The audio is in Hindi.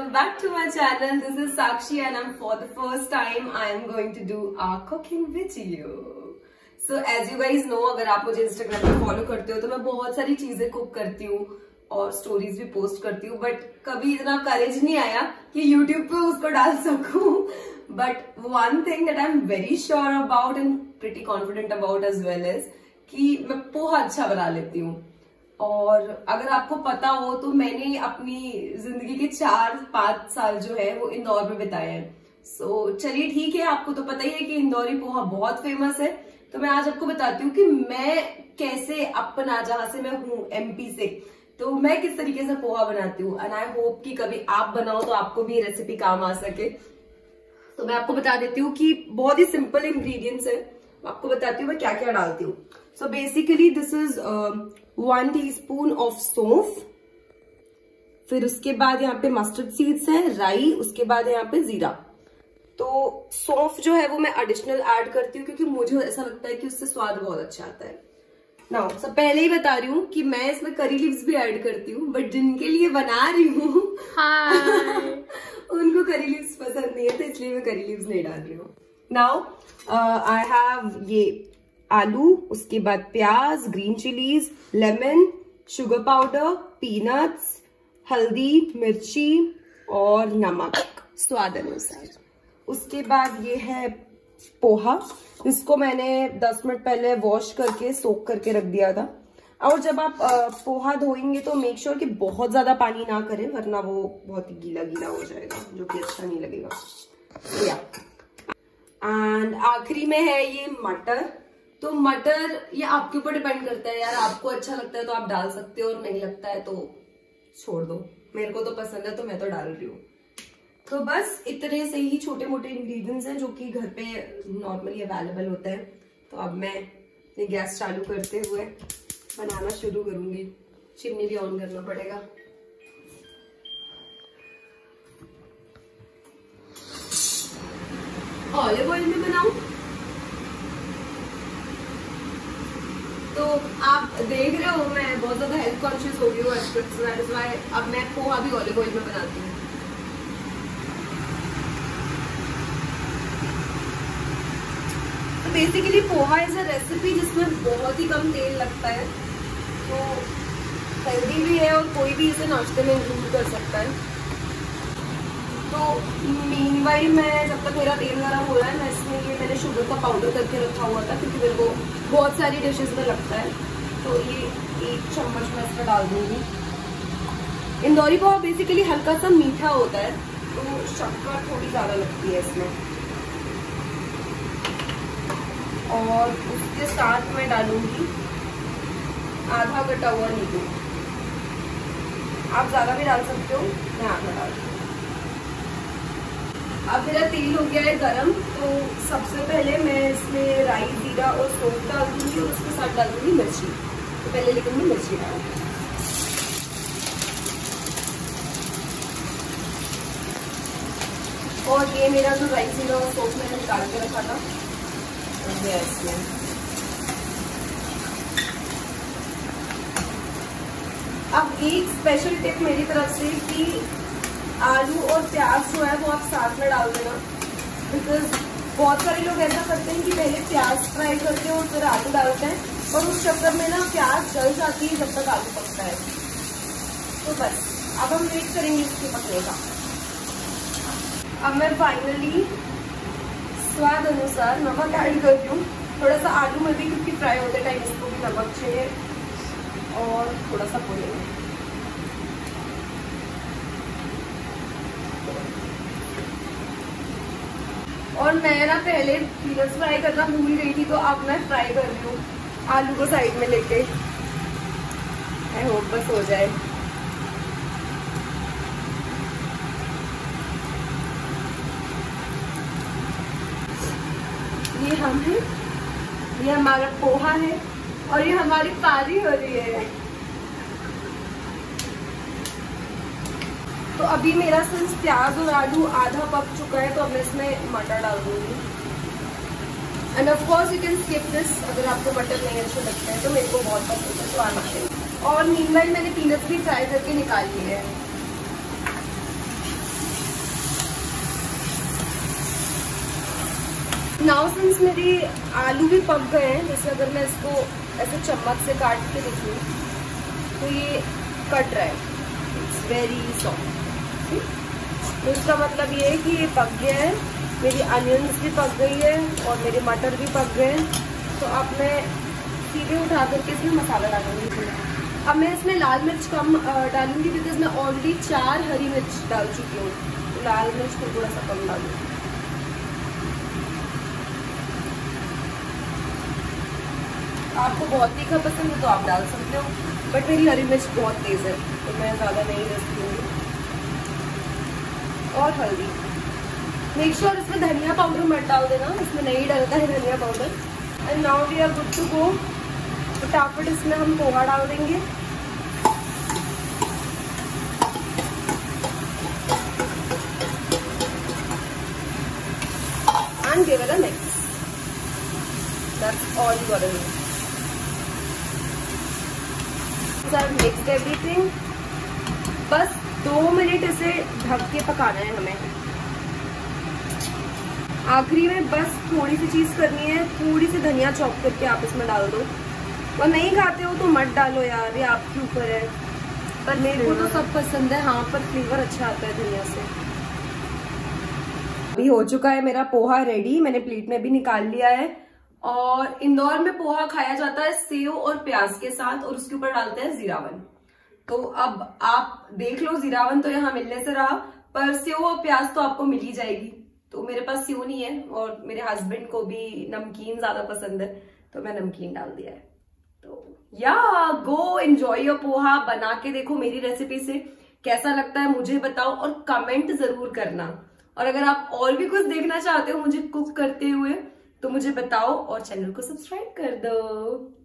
welcome back to my channel. This is Sakshi and for the first time I am going to do a cooking video. So as you guys know, अगर आप मुझे Instagram पे follow करते हो तो मैं बहुत सारी चीजें cook करती हूँ और stories भी post करती हूँ, but कभी इतना courage नहीं आया कि YouTube पे उसको डाल सकूँ. But one thing that I'm very sure about and pretty confident about as well is कि मैं पोहा अच्छा बना लेती हूँ. और अगर आपको पता हो तो मैंने अपनी जिंदगी के 4-5 साल जो है वो इंदौर में बिताए हैं. सो चलिए ठीक है, आपको तो पता ही है कि इंदौरी पोहा बहुत फेमस है. तो मैं आज आपको बताती हूँ कि मैं कैसे अपना, जहां से मैं हूँ एमपी से, तो मैं किस तरीके से पोहा बनाती हूँ. एंड आई होप कि कभी आप बनाओ तो आपको भी ये रेसिपी काम आ सके. तो मैं आपको बता देती हूँ कि बहुत ही सिंपल इंग्रेडिएंट्स है. आपको बताती हूँ मैं क्या क्या डालती हूँ. So basically this is 1 teaspoon of saunf, फिर उसके बाद यहाँ पे मस्टर्ड सीड्स है, राई, उसके बाद यहाँ पे जीरा. तो सौंफ जो है वो मैं एडिशनल ऐड करती हूँ क्योंकि मुझे ऐसा लगता है कि उससे स्वाद बहुत अच्छा आता है. नाउ सब पहले ही बता रही हूँ कि मैं इसमें करी लीव्स भी ऐड करती हूँ, बट जिनके लिए बना रही हूँ उनको करी लीव्स पसंद नहीं है, तो इसलिए मैं करी लीव्स नहीं डाल रही हूँ. नाउ आई हैव ये आलू, उसके बाद प्याज, green chillies, lemon, sugar powder, peanuts, हल्दी, मिर्ची और नमक स्वाद अनुसार. उसके बाद ये है पोहा, इसको मैंने 10 मिनट पहले वॉश करके सोक करके रख दिया था. और जब आप पोहा धोएंगे तो मेक श्योर कि बहुत ज्यादा पानी ना करें, वरना वो बहुत ही गीला गीला हो जाएगा जो कि अच्छा नहीं लगेगा. एंड आखिरी में है ये मटर. तो मटर ये आपके ऊपर डिपेंड करता है यार, आपको अच्छा लगता है तो आप डाल सकते हो और नहीं लगता है तो छोड़ दो. मेरे को तो पसंद है तो मैं तो डाल रही हूँ. तो बस इतने से ही छोटे मोटे इंग्रेडिएंट्स हैं जो कि घर पे नॉर्मली अवेलेबल होते हैं. तो अब मैं ये गैस चालू करते हुए बनाना शुरू करूंगी. चिमनी भी ऑन करना पड़ेगा. ऑलिव ऑयल में बनाऊं तो आप देख रहे हो मैं बहुत ज्यादा हेल्थ कॉन्शियस हो गई हूँ. अब मैं पोहा भी ऑलिव ऑयल में बनाती हूँ. तो basically poha is a recipe जिसमें बहुत ही कम तेल लगता है, तो हेल्दी भी है और कोई भी इसे नाश्ते में इंक्लूड कर सकता है. तो मीनवाइल मैं जब तक मेरा तेल गरम हो रहा है, मैं इसमें ये मैंने शुगर का पाउडर करके रखा हुआ था क्योंकि मेरे को बहुत सारी डिशेस में लगता है. तो ये 1 चम्मच मैं इसमें डाल दूंगी. इंदौरी पोहा बेसिकली हल्का सा मीठा होता है तो शक्कर थोड़ी ज्यादा लगती है इसमें. और उसके साथ मैं डालूंगी आधा कटा हुआ नींबू. आप ज्यादा भी डाल सकते हो, मैं आधा डाल दूंगी. अब मेरा तेल हो गया है गरम, तो सबसे पहले मैं इसमें राई, जीरा और सौंफ डाल दूंगी और उसके साथ डाल दूंगी मिर्ची. तो पहले लेकिन मैं मिर्ची डालूंगी. और ये मेरा जो राई, जीरा और सौंफ मैंने निकाल के रखा था इसमें. अब एक स्पेशल टिप मेरी तरफ से कि आलू और प्याज जो है वो आप साथ में डाल देना, बिकॉज बहुत सारे लोग ऐसा करते हैं कि पहले प्याज फ्राई करते हैं और फिर आलू डालते हैं, और उस चक्कर में ना प्याज जल जाती है जब तक आलू पकता है. तो बस अब हम वेट करेंगे इसके पकने का. अब मैं फाइनली स्वाद अनुसार नमक ऐड करती हूँ. थोड़ा सा आलू में भी क्योंकि फ्राई होते टाइम इसको भी नमक चाहिए और थोड़ा सा पोहे में. और मैं ना पहले पीनट्स फ्राई करना भूल गई थी, तो अब मैं फ्राई कर रही हूँ आलू को साइड में लेके. आई होप बस हो जाए. ये हम हैं, ये हमारा पोहा है और ये हमारी पारी हो रही है. तो अभी मेरा सिर्फ प्याज और आलू आधा पक चुका है, तो अब मैं इसमें मटर डाल दूंगी. And of course you can skip this अगर आपको मटर नहीं अच्छे लगते हैं, तो मेरे को बहुत पसंद है तो आना चाहिए. और मीनवाइल मैंने पीनट्स भी फ्राई करके निकाल लिए हैं. नाउ सिंस मेरी आलू भी पक गए हैं, जैसे अगर मैं इसको ऐसे चम्मच से काट के देखूँ तो ये कट रहा है, इट्स वेरी सॉफ्ट। तो इसका मतलब ये है कि ये पक गया है, मेरी अनियंस भी पक गई है और मेरे मटर भी पक गए हैं। तो अब मैं सीधे उठा करके इसमें मसाला डालूंगी। अब मैं इसमें लाल मिर्च कम डालूंगी बिकॉज मैं ऑलरेडी 4 हरी मिर्च डाल चुकी हूँ, तो लाल मिर्च को थोड़ा सा कम डालूंगी। आपको बहुत तीखा पसंद है तो आप डाल सकते हो, बट मेरी हरी मिर्च बहुत तेज है तो मैं ज़्यादा नहीं रखती हूँ। और हल्दी, मेक श्योर इसमें धनिया पाउडर मत डाल देना, इसमें नहीं डलता है धनिया powder. And now we are good to go. फटाफट इसमें हम पोहा डाल देंगे। And give it a mix. That's all you gotta do. Mixed everything. बस 2 मिनट इसे ढक के पकाना है हमें। आखिरी में बस थोड़ी सी चीज करनी है, थोड़ी सी धनिया चॉप करके आप इसमें डाल दो। और नहीं खाते हो तो मत डालो यार, ये आपके ऊपर है, पर मेरे को तो सब पसंद है। हाँ, पर फ्लेवर अच्छा आता है धनिया से। अभी हो चुका है मेरा पोहा रेडी, मैंने प्लेट में भी निकाल लिया है। और इंदौर में पोहा खाया जाता है सेव और प्याज के साथ, और उसके ऊपर डालते हैं जीरावन। तो अब आप देख लो, जीरावन तो यहाँ मिलने से रहा, पर सेव और प्याज तो आपको मिल ही जाएगी। तो मेरे पास सेव नहीं है, और मेरे हस्बैंड को भी नमकीन ज्यादा पसंद है तो मैं नमकीन डाल दिया है। तो या गो एंजॉय योर पोहा, बना के देखो मेरी रेसिपी से कैसा लगता है मुझे बताओ, और कमेंट जरूर करना। और अगर आप और भी कुछ देखना चाहते हो मुझे कुक करते हुए तो मुझे बताओ, और चैनल को सब्सक्राइब कर दो।